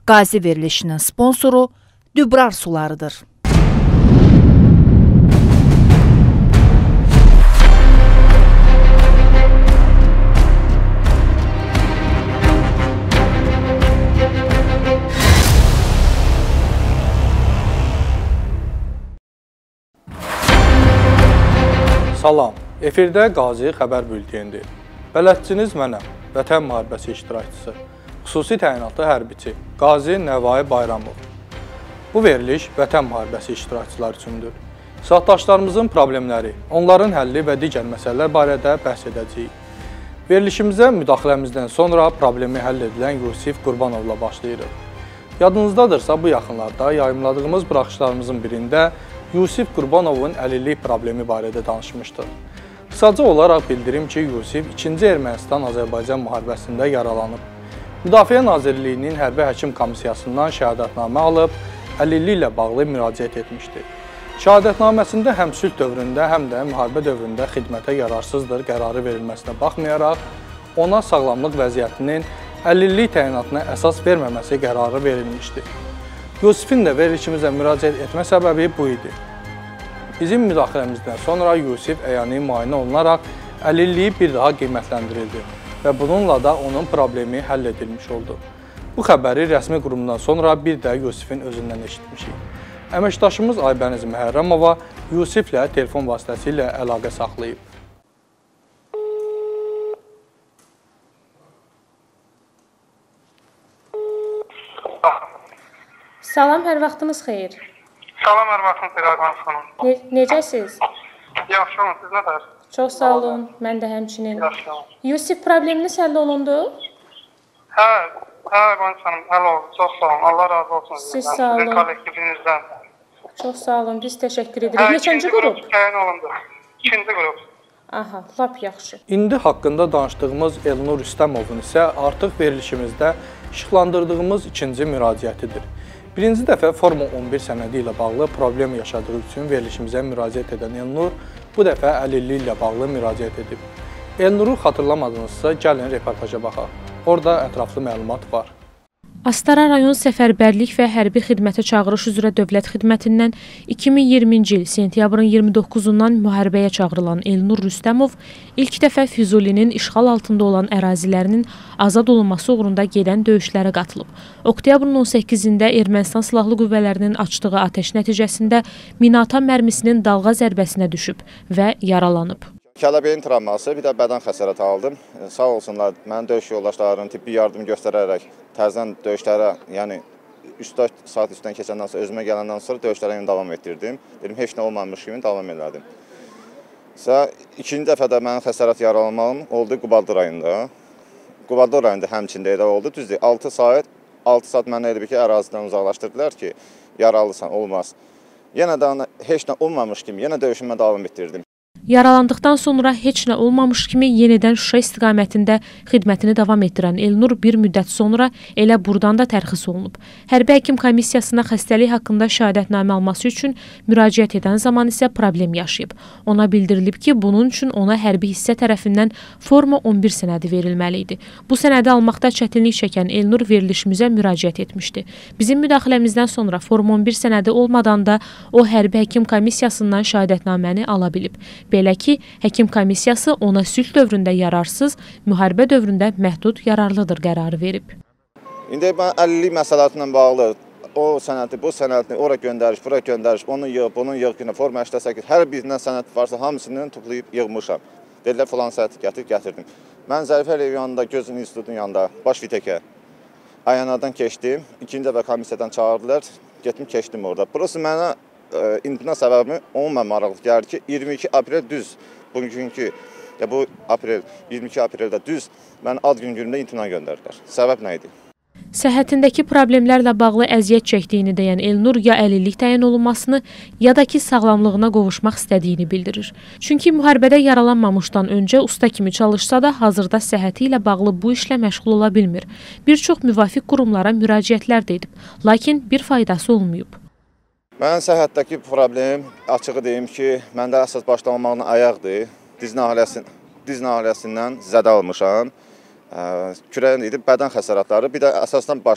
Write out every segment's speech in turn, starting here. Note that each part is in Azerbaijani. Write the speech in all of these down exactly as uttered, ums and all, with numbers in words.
Qazi verilişinin sponsoru Dübrar sularıdır. Salam, efirdə Qazi xəbər bültenidir. Bələdçiniz mənəm, Vətən müharibəsi iştirakçısı, xüsusi təyinatlı hərbiçi Qazi Nəvai Bayramov. Bu veriliş Vətən müharibəsi iştirakçılar üçündür. Sahdaşlarımızın problemləri, onların həlli və digər məsələlər barədə bəhs edəcəyik. Verilişimizə müdaxiləmizdən sonra problemi həll edilən Yusif Qurbanovla başlayırıq. Yadınızdadırsa, bu yaxınlarda yayımladığımız buraxışlarımızın birində Yusif Qurbanovun əlillik problemi barədə danışmışdır. Qısaca olaraq bildirim ki, Yusif ikinci Ermənistan-Azərbaycan müharibəsində yaralanıb. Müdafiə Nazirliyinin Hərbi Həkim Komissiyasından şəhadətnamə alıb, əlilliklə bağlı müraciət etmişdir. Şəhadətnaməsində həm sülh dövründə, həm də müharibə dövründə xidmətə yararsızdır qərarı verilməsinə baxmayaraq, ona sağlamlıq vəziyyətinin əlillik təyinatına əsas verməməsi qərarı verilmişdir. Yusifin də verilişimizə müraciət etmə səbəbi bu idi. Bizim müdaxiləmizdən sonra Yusif əyani müayinə olunaraq əlilliyi bir daha qiymətləndirildi və bununla da onun problemi həll edilmiş oldu. Bu xəbəri rəsmi qurumdan sonra bir də Yusifin özündən eşitmişik. Əməkdaşımız Aybəniz Məhərrəmova Yusiflə telefon vasitəsilə əlaqə saxlayıb. Salam, hər vaxtınız xeyir. Salam, hər vaxtınız xeyir, Aybəniz xanım. Ne necəsiz? Yaxşı olun, siz nədər? Çox sağ olun, mən də həmçinin. Yaxşı olun. Yusif, probleminiz həll olundu? Hə, hə, Aybəniz xanım, həll oldu, çox sağ olun, Allah razı olsun. Siz sağ olun. Sizin kollektivinizdən. Çox sağ olun, biz təşəkkür edirik. Neçənci qrup? Təyin olundu. İkinci qrup. Aha, lap yaxşı. İndi haqqında danışdığımız Elnur Rüstəmovun isə artıq verilişimizdə işıqlandırdığımız ikinci müraciətidir. Birinci dəfə Forma on bir sənədi ilə bağlı problem yaşadığı üçün verilişimizə müraciət edən Elnur bu dəfə əlillik ilə bağlı müraciət edib. Elnuru xatırlamadınızsa, gəlin reportaja baxaq. Orada ətraflı məlumat var. Astara rayon Səfərbərlik və Hərbi xidmətə çağırış üzrə Dövlət Xidmətindən iki min iyirminci il sentyabrın iyirmi doqquzundan müharibəyə çağırılan Elnur Rüstəmov ilk dəfə Füzulinin işğal altında olan ərazilərinin azad olunması uğrunda gedən döyüşlərə qatılıb. Oktyabrın on səkkizində Ermənistan Silahlı Qüvvələrinin açdığı atəş nəticəsində minaatan mərmisinin dalğa zərbəsinə düşüb və yaralanıb. Kələbəyin travması, bir də bədən xəsarəti aldım. Sağ olsunlar, mənim döyüş yoldaşlarının tibbi yardım göstərərək təzədən döyüşlərə, yəni üç dörd saat üstdən keçəndən sonra, özümə gələndən sonra döyüşlərə davam etdirdim. Dedim, heç nə olmamış kimi davam elədim. Sonra ikinci dəfə də mənim xəsarət yaralanmağım oldu Qubadlı rayonunda. Qubadlı rayonunda həmçində elə oldu. Düzdür, altı saat, altı saat mənə elə bir ki, ərazidən uzaqlaşdırdılar ki, yaralısan, olmaz. Yenə də heç nə olmamış kimi, yenə döyüşümə davam etdirdim. Yaralandıqdan sonra heç nə olmamış kimi yenidən Şuşa istiqamətində xidmətini davam etdirən Elnur bir müddət sonra elə buradan da tərxis olunub. Hərbi həkim komissiyasına xəstəlik haqqında şəhadətnamə alması üçün müraciət edən zaman isə problem yaşayıb. Ona bildirilib ki, bunun üçün ona hərbi hissə tərəfindən Forma on bir sənədi verilməli idi. Bu sənədi almaqda çətinlik çəkən Elnur verilişimizə müraciət etmişdi. Bizim müdaxiləmizdən sonra Forma on bir sənədi olmadan da o hərbi həkim komissiyasından şəhadətnaməni ala bilib. Belə ki, həkim komissiyası ona sülh dövründə yararsız, müharibə dövründə məhdud yararlıdır qərarı verib. İndi mən əlillik məsələsinə bağlı o sənədi, bu sənədini ora göndəriş, bura göndəriş, onu yığ, bunun yığ günə, forma səkkiz səkkiz, hər birindən sənəd varsa hamısını toplayıb yığmışam. Dedilər, falan sənədi gətir, gətirdim. Mən Zərifə Əliyev yanında, Gözün İnstitutunun yanında, baş vitəkə Ayanadan keçdim. İkinci dəfə komissiyadan çağırdılar, getdim, keçdim orada. Burası mənə imtina səbəbi onunla maraqlı gəldi ki, iyirmi iki aprel düz, bugünkü, bu aprel, iyirmi iki apreldə düz, mən ad gün günündə imtina göndərdilər. Səbəb nə idi? Səhhətindəki problemlərlə bağlı əziyyət çəkdiyini deyən Elnur ya əlillik təyin olunmasını, ya da ki, sağlamlığına qovuşmaq istədiyini bildirir. Çünki müharibədə yaralanmamışdan öncə usta kimi çalışsa da, hazırda səhhəti ilə bağlı bu işlə məşğul ola bilmir. Bir çox müvafiq qurumlara müraciətlər də edib, lakin bir faydası olmayıb. Mənim səhhətdəki problem, açığı deyim ki, məndə əsas başlamamaqla ayaqdır. Diz nahiyyəsindən, diz nahiyyəsindən zədə almışam. Kürəyin idi, bədən xəsarətləri, bir də əsasdan baş,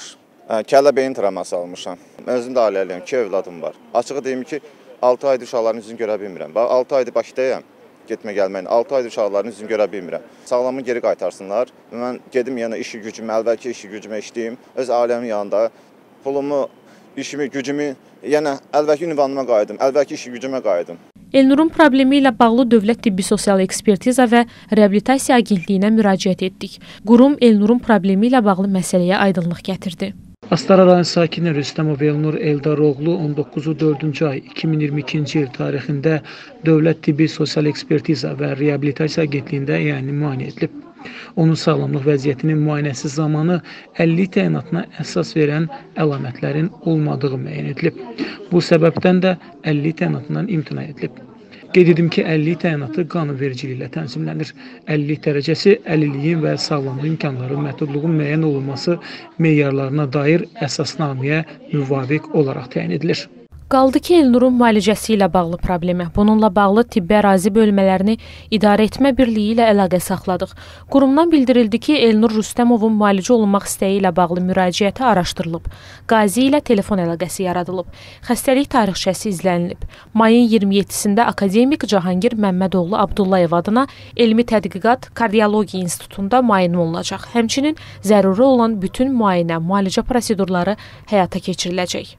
Kəllə beyin travması almışam. Özüm də ailəliyəm, iki övladım var. Açığı deyim ki, altı aydır uşaqların üzünü görə bilmirəm. Bax, altı aydır Bakıdayam, getmə gəlməklə. altı aydır uşaqların üzünü görə bilmirəm. Sağlamı geri qaytarsınlar. Mən gedim yenə işi gücümü, əvvəlki işi gücümə işləyim. Öz ailəmin yanında pulumu, işimi, gücümü, yenə əvvəlki ünvanıma qayıdım, əvvəlki işi gücümə qayıdım. Elnurun problemi ilə bağlı Dövlət Tibbi Sosial Ekspertiza və Reabilitasiya Agentliyinə müraciət etdik. Qurum Elnurun problemi ilə bağlı məsələyə aydınlıq gətirdi. Astara rayon sakini Rüstəmov Elnur Eldaroğlu on doqquzu dördüncü ay iki min iyirmi ikinci il tarixində Dövlət Tibbi Sosial Ekspertiza və Reabilitasiya Agentliyində yəni müayinə edilib. Onun sağlamlıq vəziyyətinin müayinəsi zamanı əlillik təyinatına əsas verən əlamətlərin olmadığı müəyyən edilib. Bu səbəbdən də əlillik təyinatından imtina edilib. Qeyd edim ki, əlillik təyinatı qanunvericiliklə tənzimlənir. Əlillik dərəcəsi əlilliyin və sağlamlıq imkanları məhdudluğun müəyyən olunması meyarlarına dair əsasnaməyə müvafiq olaraq təyin edilir. Qaldı ki, Elnurun müalicəsi ilə bağlı problemi. Bununla bağlı tibbi ərazi bölmələrini İdarə Etmə Birliyi ilə əlaqə saxladıq. Qurumdan bildirildi ki, Elnur Rüstəmovun müalicə olunmaq istəyi ilə bağlı müraciəti araşdırılıb. Qazi ilə telefon əlaqəsi yaradılıb. Xəstəlik tarixçəsi izlənilib. Mayın iyirmi yeddisində akademik Cahangir Məmmədoğlu Abdullayev adına Elmi Tədqiqat Kardiologiya İnstitutunda müayinə olunacaq. Həmçinin zəruri olan bütün müayinə, müalicə prosedurları həyata keçiriləcək.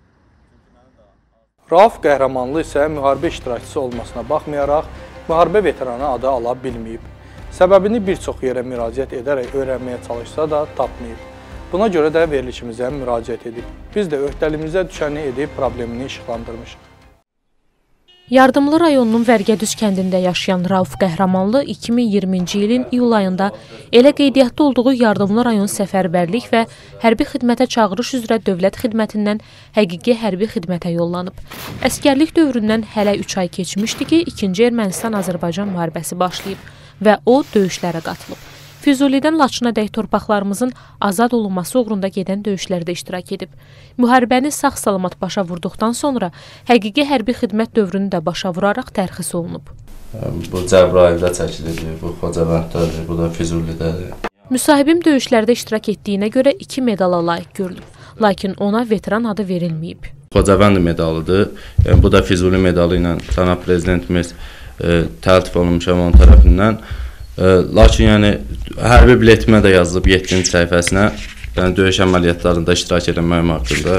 Rauf Qəhrəmanlı isə müharibə iştirakçısı olmasına baxmayaraq, müharibə veteranı adı ala bilməyib. Səbəbini bir çox yerə müraciət edərək öyrənməyə çalışsa da tapmayıb. Buna görə də verilişimizə müraciət edib. Biz də öhdəliyimizə düşəni edib problemini işıqlandırmışıq. Yardımlı rayonunun Vərgədüz kəndində yaşayan Rauf Qəhrəmanlı iki min iyirminci ilin iyul ayında elə qeydiyyatda olduğu Yardımlı rayon səfərbərlik və hərbi xidmətə çağırış üzrə dövlət xidmətindən həqiqi hərbi xidmətə yollanıb. Əskərlik dövründən hələ üç ay keçmişdi ki, ikinci Ermənistan-Azərbaycan müharibəsi başlayıb və o döyüşlərə qatılıb. Füzulidən Laçınadək torpaqlarımızın azad olunması uğrunda gedən döyüşlərdə iştirak edib. Müharibəni sağ-salamat başa vurduqdan sonra həqiqi hərbi xidmət dövrünü də başa vuraraq tərxis olunub. Bu Cəbrayildə çəkilib, bu Xocavənddədir, bu da Füzulidədir. Müsahibim döyüşlərdə iştirak etdiyinə görə iki medala layiq görülüb. Lakin ona veteran adı verilməyib. Xocavənd medalıdır. Bu da Füzuli medalı ilə cənab prezidentimiz təltif olunmuşam onun tərəfindən. Lakin yəni hərbi biletimə də yazılıb yeddinci səhifəsinə, yəni döyüş əməliyyatlarında iştirak edilməyim haqqında.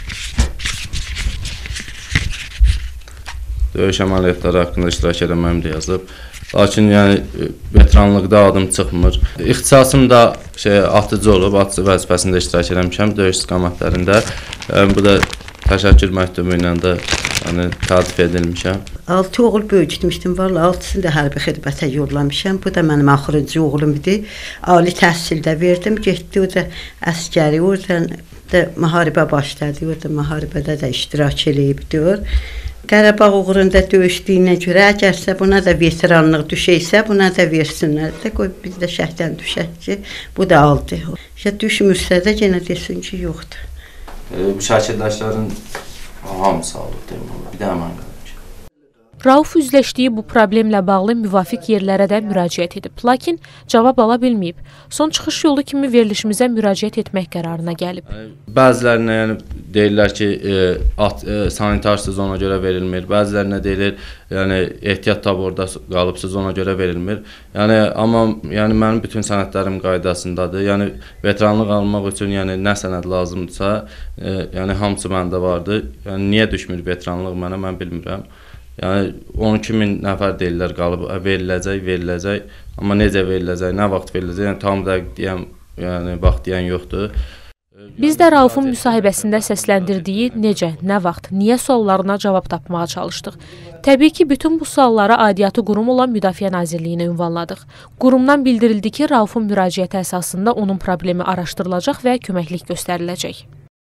Döyüş əməliyyatları haqqında iştirak edilməyim də yazılıb. Lakin yəni veteranlıqda adım çıxmır. İxtisasım da şey atıcı olub, atıcı vəzifəsində iştirak etmişəm döyüş istiqamətlərində. Yəni, bu da təşəkkür məktubu ilə də yəni təltif edilmişəm. Altı oğul böyütmüşdüm, vallahi altısını da hərbi xidmətə yollamışam. Bu da mənim axırıncı oğlum idi. Ali təhsildə verdim, getdi, o da əskəri, oradan da müharibə başladı, orada müharibədə də iştirak eləyibdir. Qarabağ uğrunda döyüşdüyünə görə, əgərsə buna da veteranlıq düşəysə, buna da versinlər də, qoy biz də şəhdən düşək ki, bu da aldı. Ya düşmürsə də yenə desin ki, yoxdur. Bu şəkildaşların hamısı alıb, deyim olar. Bir də əmən qalır. Rauf üzləşdiyi bu problemlə bağlı müvafiq yerlərə də müraciət edib, lakin cavab ala bilməyib. Son çıxış yolu kimi verilişimizə müraciət etmək qərarına gəlib. Bəzilərinə yəni, deyirlər ki, e, at, e, sanitarsız ona görə verilmir, bəzilərinə deyilir yəni, ehtiyat taborda qalıbsız ona görə verilmir. Yəni, amma yəni, mənim bütün sənədlərim qaydasındadır. Yəni, veteranlıq almaq üçün yəni, nə sənəd lazımdırsa, e, yəni, hamısı məndə vardır. Yəni, niyə düşmür veteranlıq mənə, mən bilmirəm. Yəni on iki min nəfər deyirlər qalıb, veriləcək, veriləcək. Amma necə veriləcək, nə vaxt veriləcək, yəni tam dəqiq deyən, yəni vaxt deyən yoxdur. Biz də Raufun müsahibəsində səsləndirdiyi necə, nə vaxt, niyə suallarına cavab tapmağa çalışdıq. Təbii ki, bütün bu suallara aidiyyatı qurum olan Müdafiə Nazirliyinə ünvanladıq. Qurumdan bildirildi ki, Raufun müraciəti əsasında onun problemi araşdırılacaq və köməklik göstəriləcək.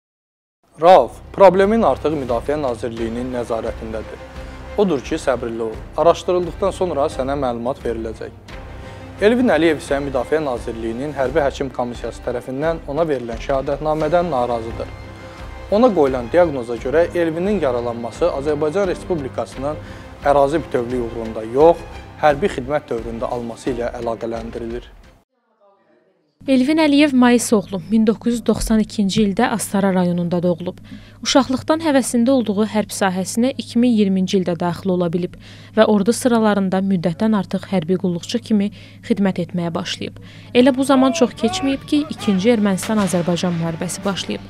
Rauf, problemin artıq Müdafiə Nazirliyinin nəzarətindədir. Odur ki, səbirli ol. Araşdırıldıqdan sonra sənə məlumat veriləcək. Elvin Əliyev isə Müdafiə Nazirliyinin Hərbi Həkim Komissiyası tərəfindən ona verilən şəhadətnamədən narazıdır. Ona qoyulan diaqnoza görə Elvinin yaralanması Azərbaycan Respublikasının ərazi bütövlüyü uğrunda yox, hərbi xidmət dövründə alması ilə əlaqələndirilir. Elvin Əliyev Mayıs oğlu min doqquz yüz doxsan ikinci ildə Astara rayonunda doğulub. Uşaqlıqdan həvəsində olduğu hərb sahəsinə iki min iyirminci ildə daxil ola bilib və ordu sıralarında müddətdən artıq hərbi qulluqçu kimi xidmət etməyə başlayıb. Elə bu zaman çox keçməyib ki, ikinci Ermənistan-Azərbaycan müharibəsi başlayıb.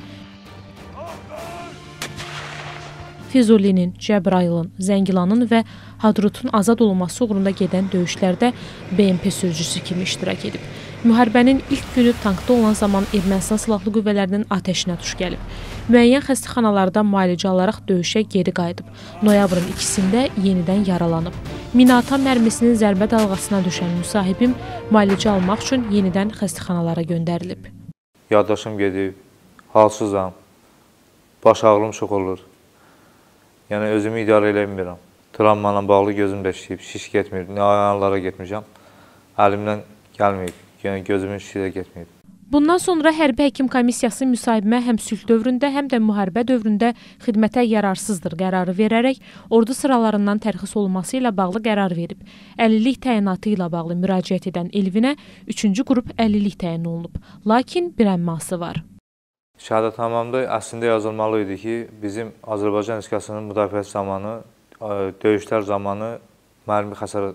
Füzulinin, Cəbrayılın, Zəngilanın və Hadrutun azad olunması uğrunda gedən döyüşlərdə B M P sürücüsü kimi iştirak edib. Müharibənin ilk günü tankda olan zaman Ermənistan silahlı qüvvələrinin atəşinə tuş gəlib. Müəyyən xəstəxanalarda müalicə alaraq döyüşə geri qayıdıb. Noyabrın ikisində yenidən yaralanıb. Minaatan mərmisinin zərbə dalğasına düşən müsahibim müalicə almaq üçün yenidən xəstəxanalara göndərilib. Yaddaşım gedib, halsızam, baş ağrım çox olur. Yəni özümü idarə eləmirəm. Travmanla bağlı gözüm də şişib, şiş getmir. Nə ayağlara getmişəm, əlimdən gəlməyib. Yəni gözümün şişi də getməyib. Bundan sonra hərbi həkim komissiyası müsahibimə həm sülh dövründə, həm də müharibə dövründə xidmətə yararsızdır qərarı verərək ordu sıralarından tərxis olunması ilə bağlı qərar verib. Əlillik təyinatı ilə bağlı müraciət edən Elvinə üçüncü qrup əlillik təyin olunub. Lakin bir əmması var. Şəhadətnamamda əslində yazılmalı idi ki, bizim Azərbaycan Respublikasının müdafiəsi zamanı, döyüşlər zamanı mərmi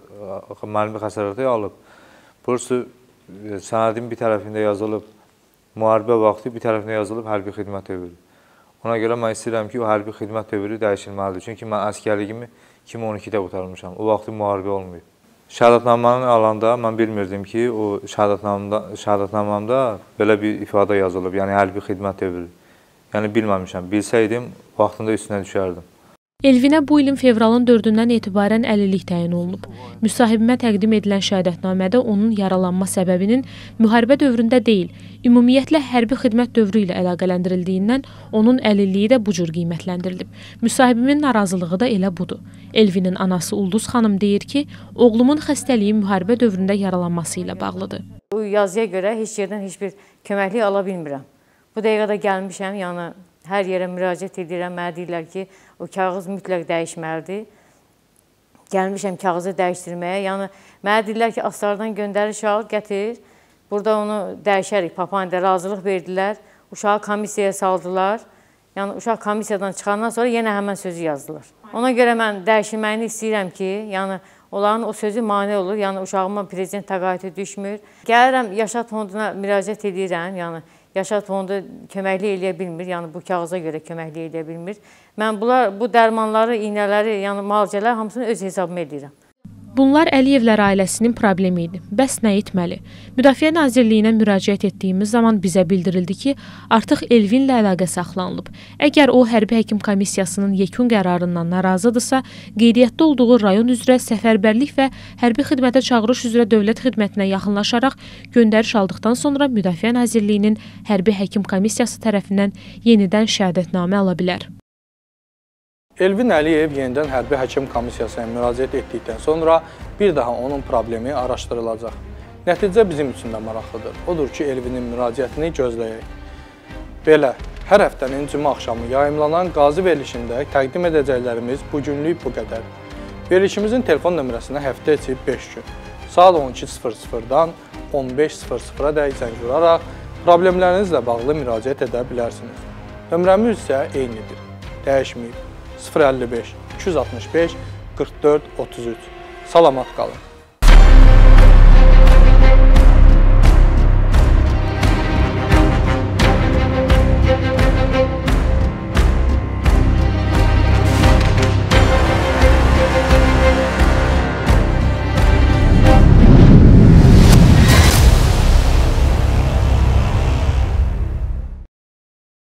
xəsarəti alıb. Burası sənədin bir tərəfində yazılıb müharibə vaxtı, bir tərəfində yazılıb hərbi xidmət dövrü. Ona görə mən istəyirəm ki, o hərbi xidmət dövrü dəyişilməlidir. Çünki mən əskərliyimi iki min on ikidə qurtarmışam. O vaxtı müharibə olmayıb. Şəhadətnamanı alanda mən bilmirdim ki, o şəhadətnamamda belə bir ifadə yazılıb, yəni hərbi xidmət dövrü. Yəni bilməmişəm. Bilsəydim, vaxtında üstünə düşərdim. Elvinə bu ilin fevralın dördündən etibarən əlillik təyin olunub. Müsahibimə təqdim edilən şəhadətnamədə onun yaralanma səbəbinin müharibə dövründə deyil, ümumiyyətlə hərbi xidmət dövrü ilə əlaqələndirildiyindən onun əlilliyi də bu cür qiymətləndirilib. Müsahibimin narazılığı da elə budur. Elvinin anası Ulduz xanım deyir ki, oğlumun xəstəliyi müharibə dövründə yaralanması ilə bağlıdır. Bu yazıya görə heç yerdən heç bir köməklik ala bilmirəm. Bu dəqiqədə gəlmişəm, yəni hər yerə müraciət edirəm, mənə deyirlər ki, o kağız mütləq dəyişməlidir. Gəlmişəm kağızı dəyişdirməyə, yəni mənə deyirlər ki, Astardan göndərir uşağı gətir, burada onu dəyişərik, papanidə razılıq verdilər, uşağı komissiyaya saldılar. Yəni uşaq komissiyadan çıxandan sonra yenə həmən sözü yazdılar. Ona görə mən dəyişilməyini istəyirəm ki, yəni onların o sözü mane olur, yəni uşağıma prezident təqaüdü düşmür. Gəlirəm Yaşad Fonduna müraciət edirəm, yəni Yaşad Fondu köməklik eləyə bilmir, yəni bu kağıza görə köməklik eləyə bilmir. Mən bunlar, bu dərmanları, iynələri, yəni müalicələr hamısını öz hesabıma edirəm. Bunlar Əliyevlər ailəsinin problemi idi. Bəs nə etməli? Müdafiə Nazirliyinə müraciət etdiyimiz zaman bizə bildirildi ki, artıq Elvinlə əlaqə saxlanılıb. Əgər o hərbi həkim komissiyasının yekun qərarından narazıdırsa, qeydiyyatda olduğu rayon üzrə səfərbərlik və hərbi xidmətə çağırış üzrə dövlət xidmətinə yaxınlaşaraq göndəriş aldıqdan sonra Müdafiə Nazirliyinin hərbi həkim komissiyası tərəfindən yenidən şəhadətnamə ala bilər. Elvin Əliyev yenidən hərbi həkim komissiyasına müraciət etdikdən sonra bir daha onun problemi araşdırılacaq. Nəticə bizim üçün də maraqlıdır. Odur ki, Elvinin müraciətini gözləyək. Belə, hər həftənin cümə axşamı yayımlanan qazi verilişində təqdim edəcəklərimiz bugünlük bu qədər. Verilişimizin telefon nömrəsinə həftə içi beş gün, saat on iki sıfır sıfırdan on beş sıfır sıfıra dək zəng vuraraq problemlərinizlə bağlı müraciət edə bilərsiniz. Nömrəmiz isə eynidir, dəyişməyib. sıfır əlli beş iki yüz altmış beş qırx dörd otuz üç. Salamat qalın.